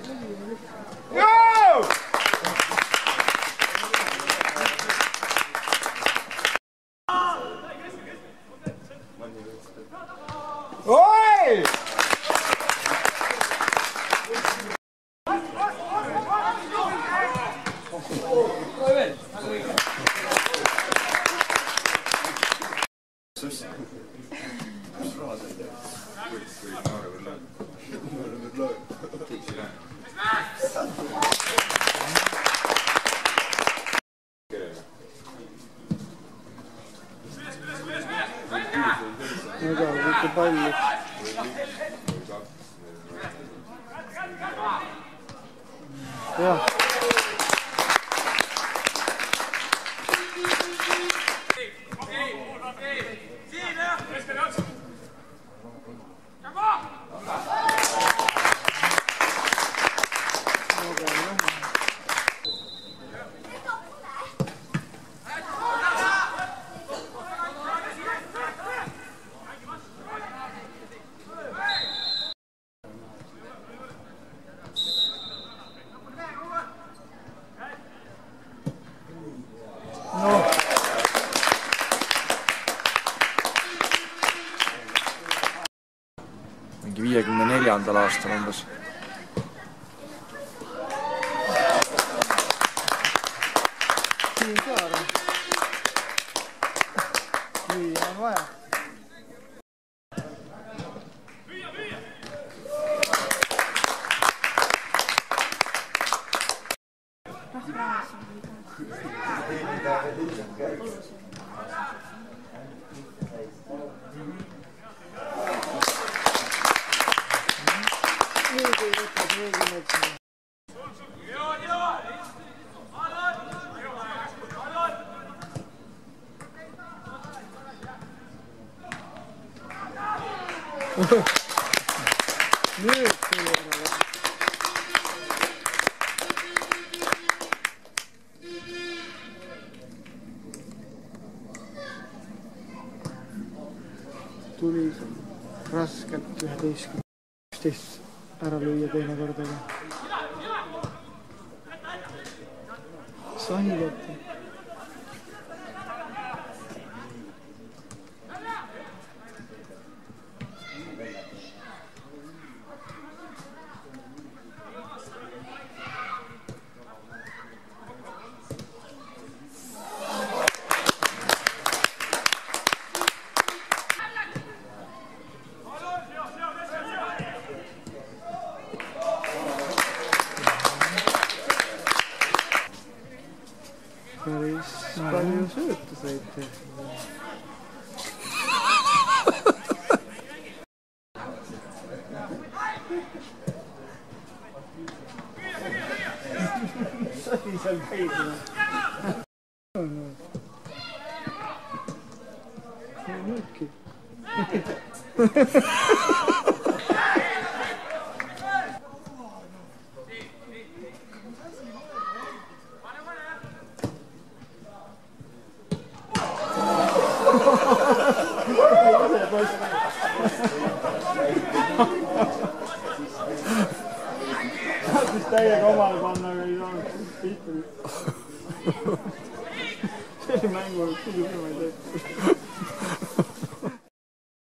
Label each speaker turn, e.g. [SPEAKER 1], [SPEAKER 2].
[SPEAKER 1] Oi! Palli. Jah. Mingi 54. aastal umbes. Siin saada. Nii on vaja. Nüüd tuli ära. Tuli raskelt 11 ära lüüa teine kord, aga sahi võtta. Päris palju sööta saite. Sai seal peiduna. See on nüüdki. Tahtis täiega omale panna, aga ei saanud.